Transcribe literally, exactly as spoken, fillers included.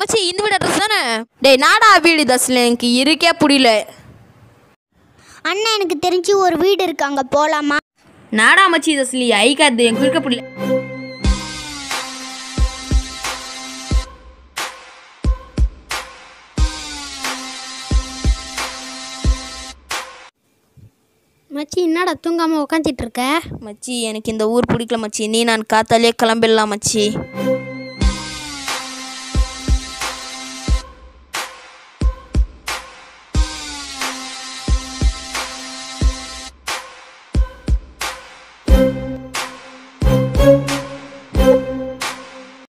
மச்சி இந்த வீடு அட்ரஸ் தானே? டேய் நாடா வீடு தஸ்ல எனக்கு இருக்கே புரியல. அண்ணா எனக்கு தெரிஞ்சு ஒரு வீடு இருக்கு, அங்கே போகலாமா? நாடா மச்சி தஸ்லி ஐக்காது எனக்கு இருக்க புரியல. மச்சி என்னடா தூங்காமல் உக்காந்துட்டு இருக்க? மச்சி எனக்கு இந்த ஊர் பிடிக்கல மச்சி, நீ நான் காத்தாலே கிளம்பிடலாம் மச்சி.